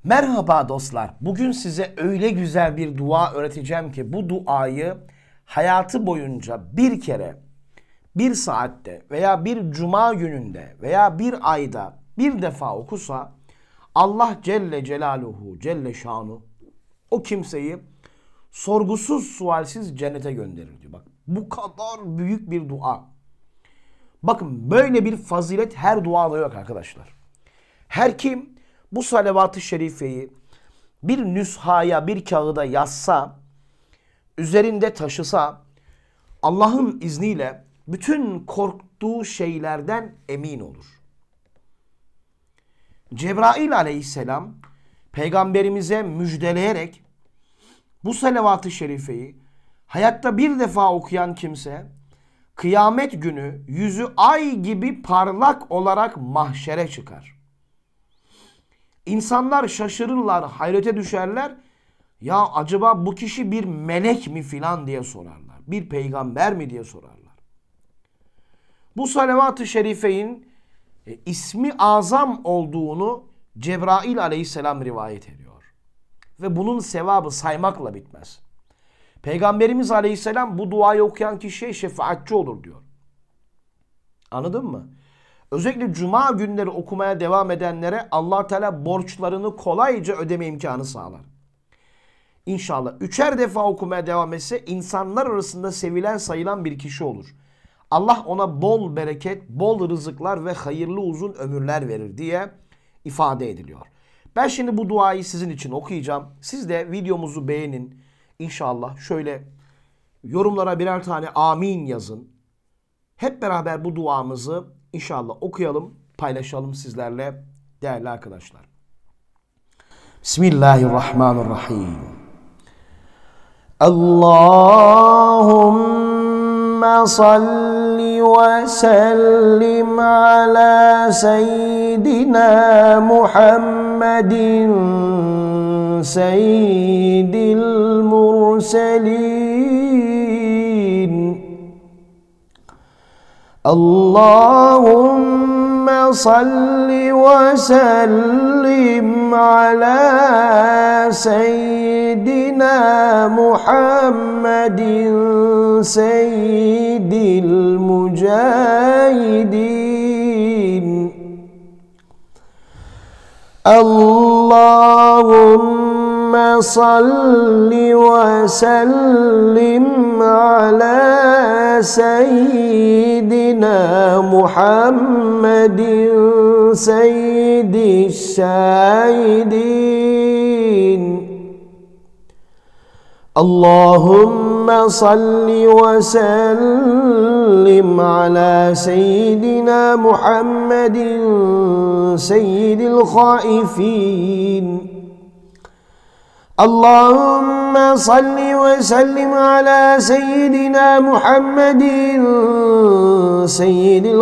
Merhaba dostlar. Bugün size öyle güzel bir dua öğreteceğim ki bu duayı hayatı boyunca bir kere, bir saatte veya bir cuma gününde veya bir ayda bir defa okusa Allah Celle Celaluhu, Celle Şanu o kimseyi sorgusuz sualsiz cennete gönderir diyor. Bak bu kadar büyük bir dua. Bakın böyle bir fazilet her duada yok arkadaşlar. Her kim bu salavat-ı şerifeyi bir nüshaya, bir kağıda yazsa, üzerinde taşısa, Allah'ın izniyle bütün korktuğu şeylerden emin olur. Cebrail aleyhisselam peygamberimize müjdeleyerek bu salavat-ı şerifeyi hayatta bir defa okuyan kimse kıyamet günü yüzü ay gibi parlak olarak mahşere çıkar. İnsanlar şaşırırlar, hayrete düşerler. Ya acaba bu kişi bir melek mi filan diye sorarlar. Bir peygamber mi diye sorarlar. Bu salavat-ı şerifeyin ismi azam olduğunu Cebrail aleyhisselam rivayet ediyor. Ve bunun sevabı saymakla bitmez. Peygamberimiz aleyhisselam bu duayı okuyan kişiye şefaatçi olur diyor. Anladın mı? Özellikle cuma günleri okumaya devam edenlere Allah Teala borçlarını kolayca ödeme imkanı sağlar. İnşallah üçer defa okumaya devam etse insanlar arasında sevilen sayılan bir kişi olur. Allah ona bol bereket, bol rızıklar ve hayırlı uzun ömürler verir diye ifade ediliyor. Ben şimdi bu duayı sizin için okuyacağım. Siz de videomuzu beğenin. İnşallah şöyle yorumlara birer tane amin yazın. Hep beraber bu duamızı İnşallah okuyalım, paylaşalım sizlerle değerli arkadaşlar. Bismillahirrahmanirrahim. Allahümme salli ve sellim ala seyyidina Muhammedin seyyidil murselin. Allahümme salli ve sellim ala seyyidina Muhammedin seyyidil mücahidin. Allahümme salli ve sellim ala seyyidina Muhammedin seyyidiş şahidin. Allahümme salli ve sellim ala seyyidina Muhammedin seyyidil haifin. Allahümme salli ve sellim ala seyyidina Muhammedin seyyidil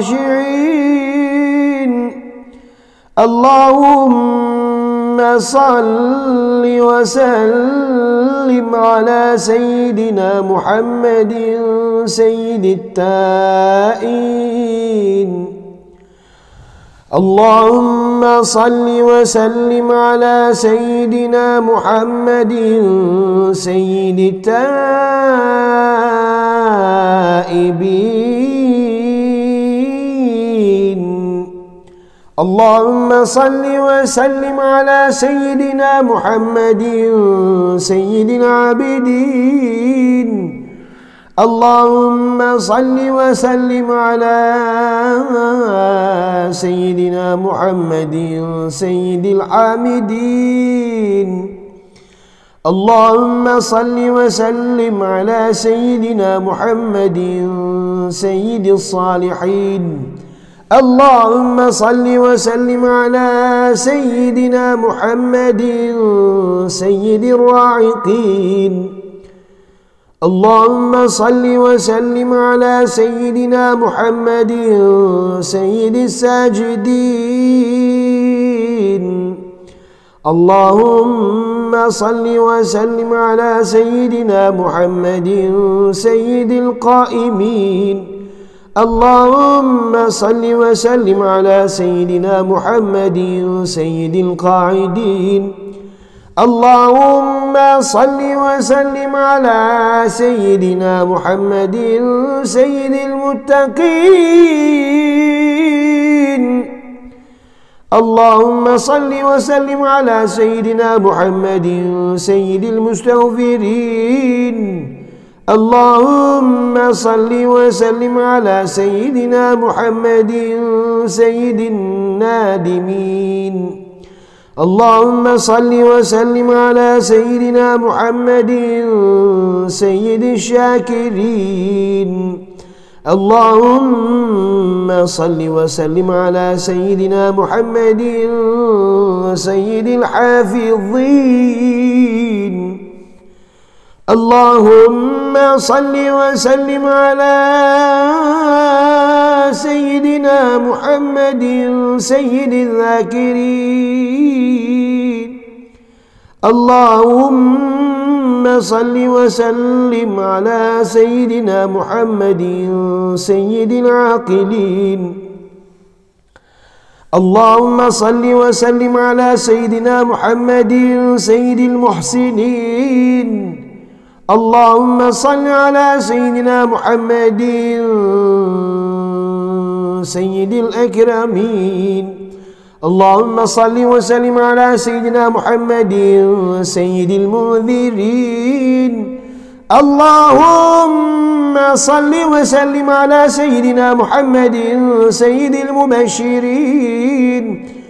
haşi'in. Allahümme salli ve sellim ala seyyidina Muhammedin seyyidit tâin. Allahümme salli ve sellim ala seyyidina Muhammedin seyyidit tâibin. Allahümme salli ve sellim ala seyyidina Muhammedin seyyidil abidin. Allahümme salli ve sellim ala seyyidina Muhammedin seyyidil hamidin. Allahümme salli ve sellim ala seyyidina Muhammedin seyyidil salihin. Allahümme salli ve sellim ala seyyidina Muhammedin seyyidil ra'iqin. Allahümme salli ve sellim ala seyyidina Muhammedin seyyidis sacidin. Allahümme salli ve sellim ala seyyidina Muhammedin seyyidil kaimin. اللهم صل وسلم على سيدنا محمد سيد القاعدين. اللهم صل وسلم على سيدنا محمد سيد المتقين. اللهم صل وسلم على سيدنا محمد سيد المستغفرين. اللهم صل وسلم على سيدنا محمد سيد النادمين. اللهم صل وسلم على سيدنا محمد سيد الشاكرين. اللهم صل وسلم على سيدنا محمد سيد الحافظين. اللهم صل وسلم على سيدنا محمد سيد الذاكرين. اللهم صل وسلم على سيدنا محمد سيد العاقلين. اللهم صل وسلم على سيدنا محمد سيد المحسنين. اللهم صل على سيدنا محمد سيد الأكرمين. اللهم صل وسلم على سيدنا محمد سيد المنذرين. اللهم صل وسلم على سيدنا محمد سيد المبشرين.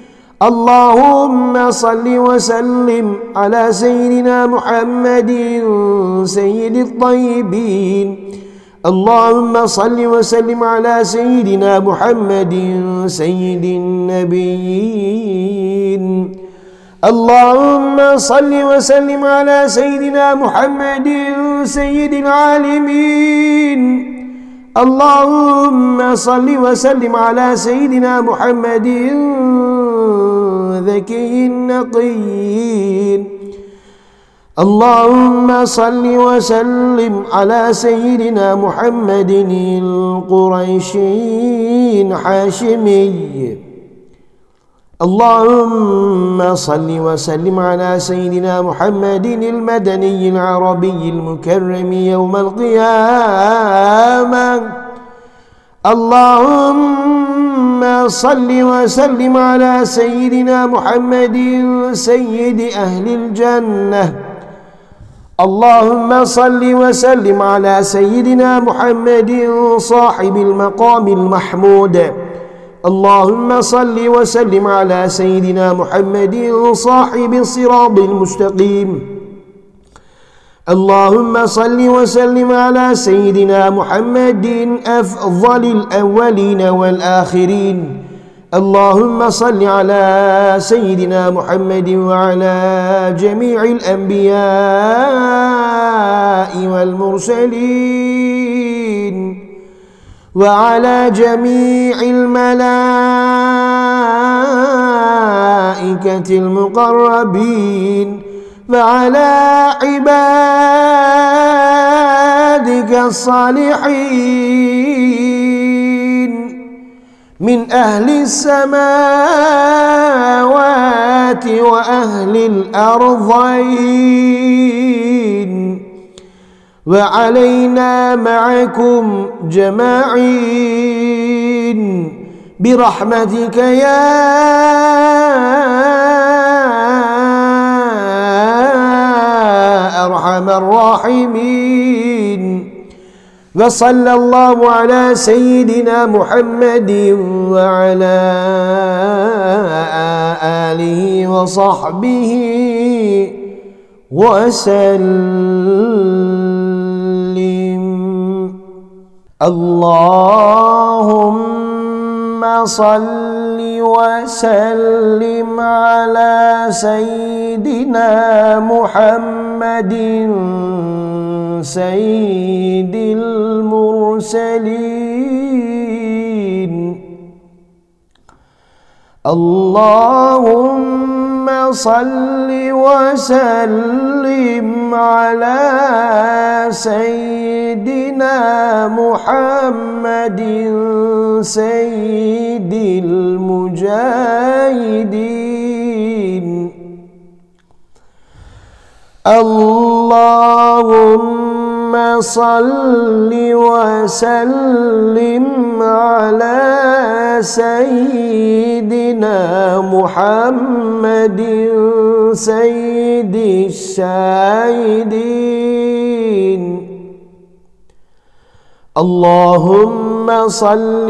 اللهم صل وسلم على سيدنا محمد سيد الطيبين. اللهم صل وسلم على سيدنا محمد سيد النبيين. اللهم صل وسلم على سيدنا محمد سيد العالمين. اللهم صل وسلم على سيدنا محمد ذكي النقي. اللهم صل وسلم على سيدنا محمد القريشي الحاشمي. اللهم صل وسلم على سيدنا محمد المدني العربي المكرم يوم القيامة. اللهم صل وسلم على سيدنا محمد سيد أهل الجنة. اللهم صل وسلم على سيدنا محمد صاحب المقام المحمود. اللهم صل وسلم على سيدنا محمد صاحب الصراط المستقيم. اللهم صل وسلم على سيدنا محمد أفضل الأولين والآخرين. اللهم صل على سيدنا محمد وعلى جميع الأنبياء والمرسلين وعلى جميع الملائكة المقربين وعلى عبادك الصالحين من أهل السماوات وأهل الأرضين وعلينا معكم جماعين برحمتك يا أرحم الراحمين. وصلى الله على سيدنا محمد وعلى آله وصحبه وسلم. اللهم صل وسلم على سيدنا محمد سيد المرسلين. اللهم صل وسلم على سيدنا محمد سيد المجاهدين. اللهم صل وسلم على سيدنا محمد سيد الشاهدين. اللهم صل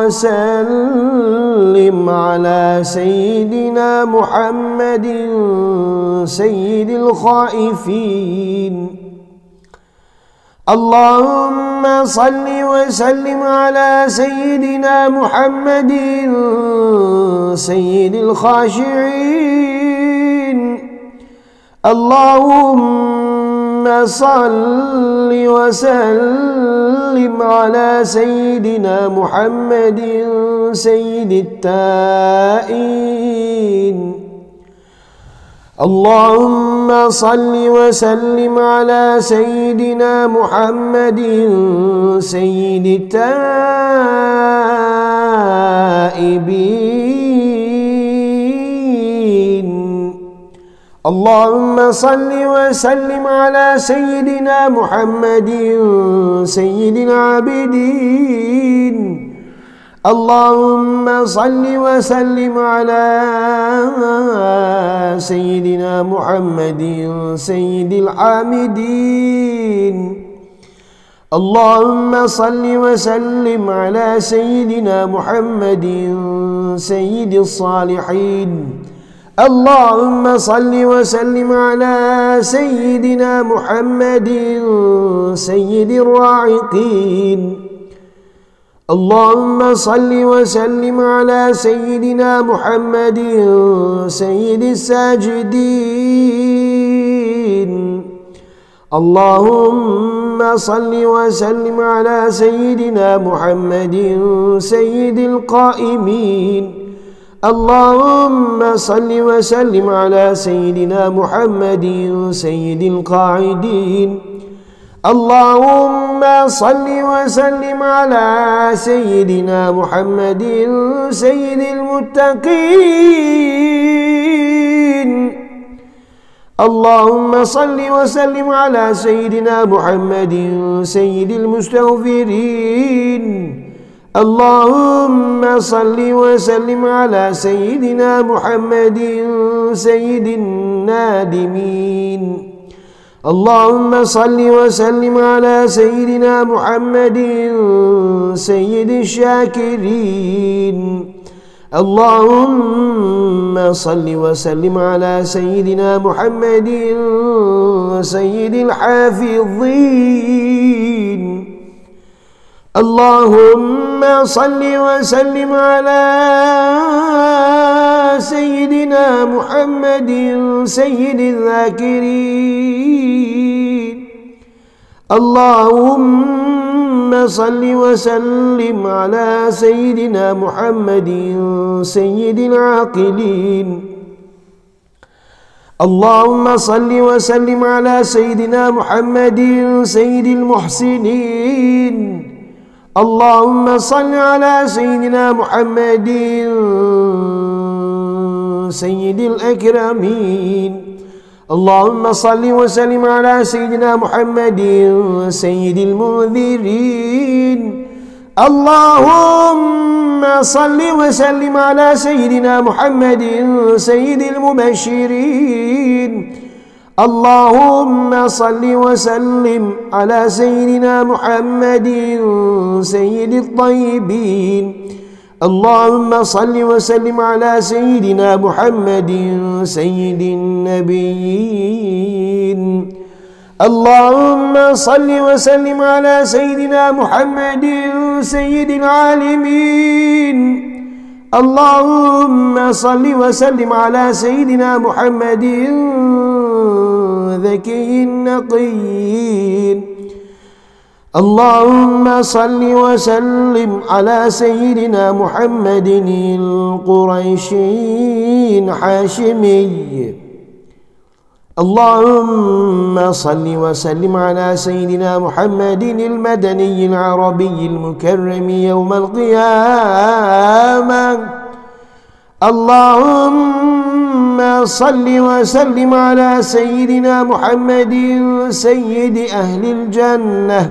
وسلم على سيدنا محمد سيد الخائفين. اللهم صل وسلم على سيدنا محمد سيد الخاشعين. اللهم صل وسلم على سيدنا محمد سيد التائين. اللهم صل وسلم على سيدنا محمد سيد التائبين. اللهم صل وسلم على سيدنا محمد سيد العابدين. اللهم صل وسلم على سيدنا محمد سيد الحامدين. اللهم صل وسلم على سيدنا محمد سيد الصالحين. اللهم صل وسلم على سيدنا محمد سيد الراعقين. اللهم صل وسلم على سيدنا محمد سيد الساجدين. اللهم صل وسلم على سيدنا محمد سيد القائمين. اللهم صل وسلم على سيدنا محمد سيد القاعدين. اللهم صل وسلم على سيدنا محمد سيد المتقين. اللهم صل وسلم على سيدنا محمد سيد المستغفرين. اللهم صل وسلم على سيدنا محمد سيد النادمين. اللهم صل وسلم على سيدنا محمد سيد الشاكرين. اللهم صل وسلم على سيدنا محمد سيد الحافظين. اللهم صل وسلم على سيدنا محمد سيد الذاكرين. اللهم صل وسلم على سيدنا محمد سيد العاقلين. اللهم صل وسلم على سيدنا محمد سيد المحسنين. اللهم صل على سيدنا محمد سيد الأكرمين. اللهم صل وسلم على سيدنا محمد سيد المنذرين. اللهم صل وسلم على سيدنا محمد سيد المبشرين. اللهم صل وسلم على سيدنا محمد سيد الطيبين. اللهم صل وسلم على سيدنا محمد سيد النبيين. اللهم صل وسلم على سيدنا محمد سيد العالمين. اللهم صل وسلم على سيدنا محمد ذكي النقي. اللهم صل وسلم على سيدنا محمد القريشي الحاشمي. اللهم صل وسلم على سيدنا محمد المدني العربي المكرم يوم القيامة. اللهم صل وسلم على سيدنا محمد سيد أهل الجنة.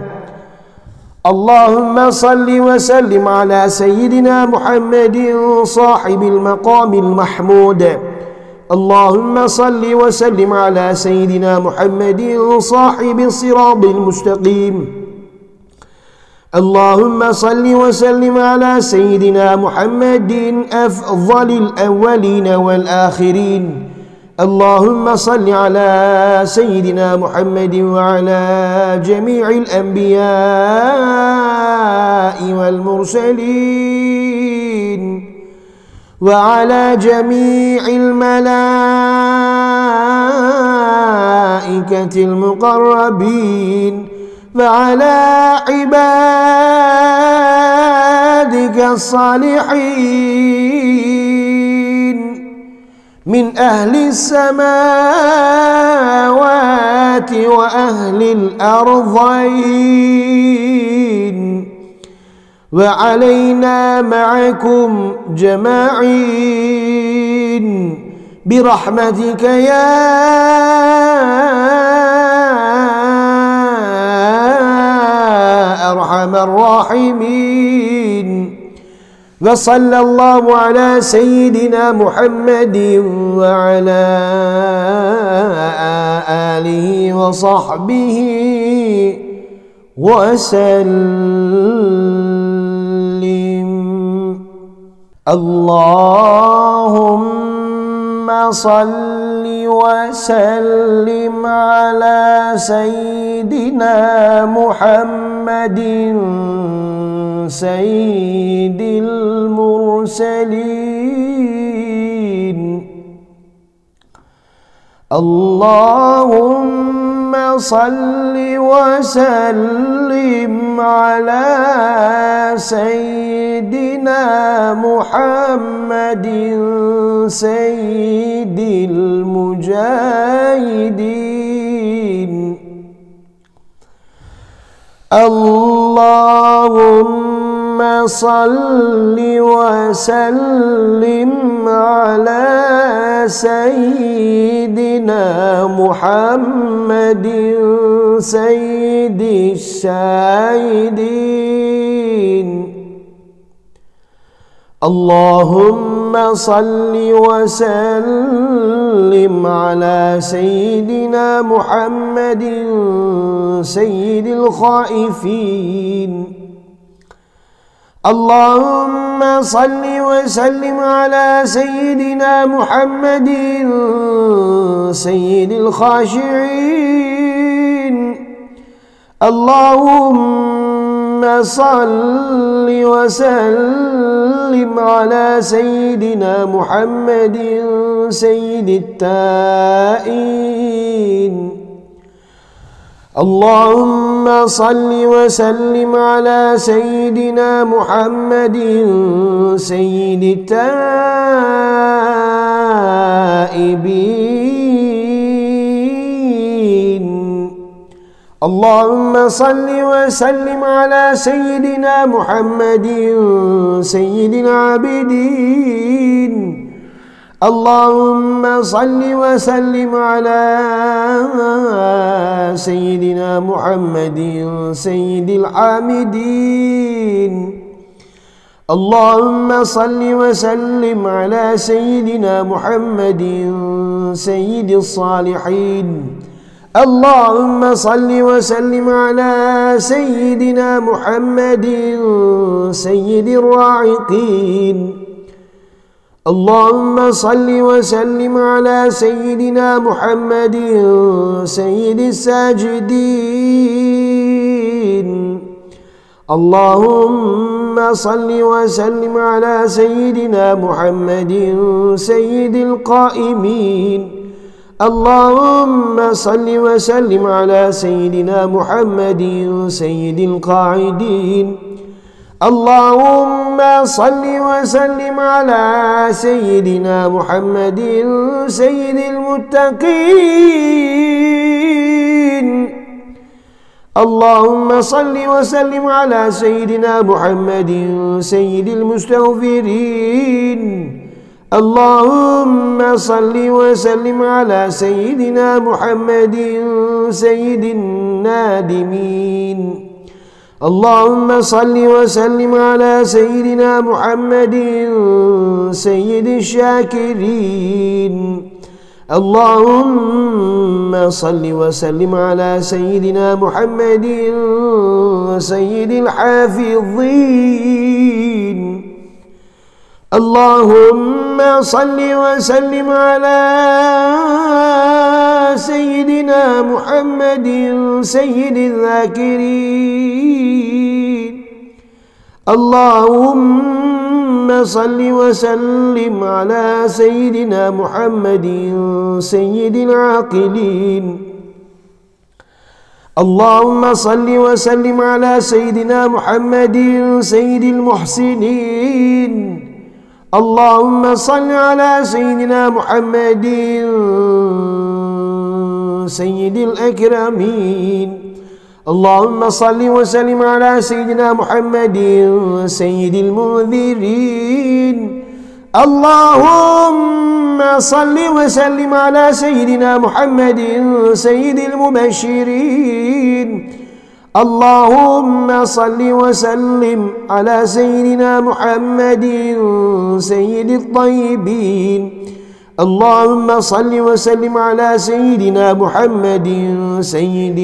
اللهم صل وسلم على سيدنا محمد صاحب المقام المحمود. اللهم صل وسلم على سيدنا محمد صاحب الصراط المستقيم. اللهم صل وسلم على سيدنا محمد أفضل الأولين والآخرين. اللهم صل على سيدنا محمد وعلى جميع الأنبياء والمرسلين وعلى جميع الملائكة المقربين وعلى عبادك الصالحين من أهل السماوات وأهل الأرضين وعلينا معكم جماعين برحمتك يا أرحم الراحمين. وصلى الله على سيدنا محمد وعلى آله وصحبه وسلم. اللهم صل وسلم على سيدنا محمد سيد المرسلين. اللهم صل وسلم على سيدنا محمد سيد المجاهدين. اللهم صل وسلم على سيدنا محمد سيد الشاهدين. اللهم صل وسلم على سيدنا محمد سيد الخائفين. اللهم صل وسلم على سيدنا محمد سيد الخاشعين. اللهم صل وسلم على سيدنا محمد سيد التائين. اللهم صل وسلم على سيدنا محمد سيد التائبين. اللهم صل وسلم على سيدنا محمد سيد العابدين. اللهم صل وسلم على سيدنا محمد سيد الحامدين. اللهم صل وسلم على سيدنا محمد سيد الصالحين. اللهم صل وسلم على سيدنا محمد سيد الراعقين. اللهم صل وسلم على سيدنا محمد سيد الساجدين. اللهم صل وسلم على سيدنا محمد سيد القائمين. اللهم صل وسلم على سيدنا محمد سيد القاعدين. اللهم صل وسلم على سيدنا محمد سيد المتقين. اللهم صل وسلم على سيدنا محمد سيد المستغفرين. اللهم صل وسلم على سيدنا محمد سيد النادمين. اللهم صل وسلم على سيدنا محمد سيد الشاكرين. اللهم صل وسلم على سيدنا محمد سيد الحافظين. اللهم صل وسلم على سيدنا محمد سيد الذاكرين. اللهم صل وسلم على سيدنا محمد سيد العاقلين. اللهم صل وسلم على سيدنا محمد سيد المحسنين. اللهم صل على سيدنا محمد سيد الأكرمين. اللهم صل وسلم على سيدنا محمد سيد المنذرين. اللهم صل وسلم على سيدنا محمد سيد المبشرين. اللهم صل وسلم على سيدنا محمد سيد الطيبين. اللهم صل وسلم على سيدنا محمد سيد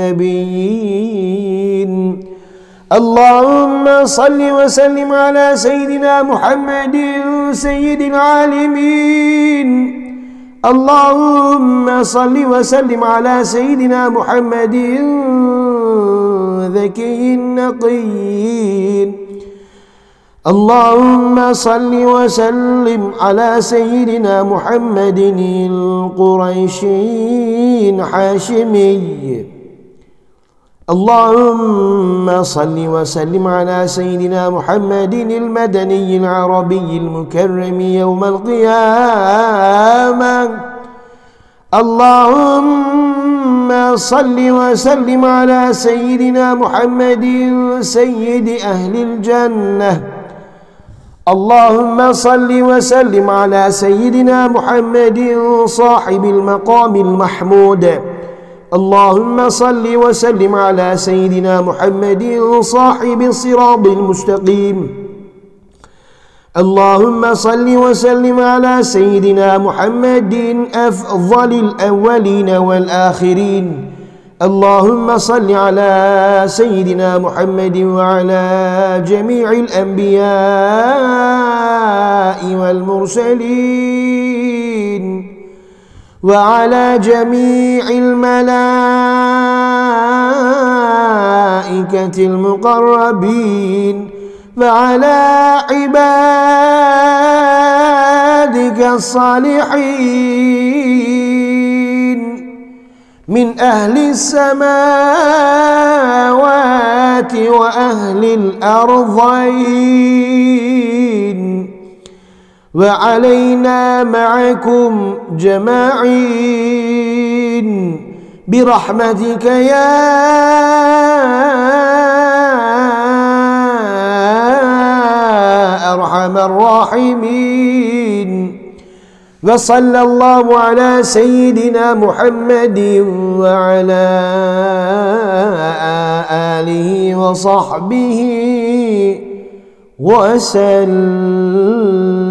النبيين. اللهم صل وسلم على سيدنا محمد سيد العالمين. اللهم صل وسلم على سيدنا محمد ذكي النقي. اللهم صل وسلم على سيدنا محمد القريشي الحاشمي. اللهم صل وسلم على سيدنا محمد المدني العربي المكرم يوم القيامة. اللهم صل وسلم على سيدنا محمد سيد أهل الجنة. اللهم صل وسلم على سيدنا محمد صاحب المقام المحمود. اللهم صل وسلم على سيدنا محمد صاحب الصراط المستقيم. اللهم صل وسلم على سيدنا محمد أفضل الأولين والآخرين. اللهم صل على سيدنا محمد وعلى جميع الأنبياء والمرسلين وعلى جميع الملائكة المقربين وعلى عبادك الصالحين من أهل السماوات وأهل الأرضين وعلينا معكم جماعين برحمتك يا أرحم الراحمين. وصلى الله على سيدنا محمد وعلى آله وصحبه وسلم.